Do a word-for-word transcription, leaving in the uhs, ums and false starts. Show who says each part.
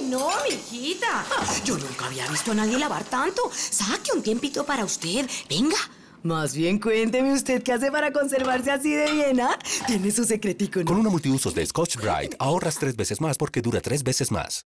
Speaker 1: no, mijita. Yo nunca había visto a nadie lavar tanto. Saque un tiempito para usted. Venga. Más bien cuénteme usted qué hace para conservarse así de bien, ¿ah? Tiene su secretico, ¿no?
Speaker 2: Con una multiusos de Scotch Brite ahorras tres veces más porque dura tres veces más.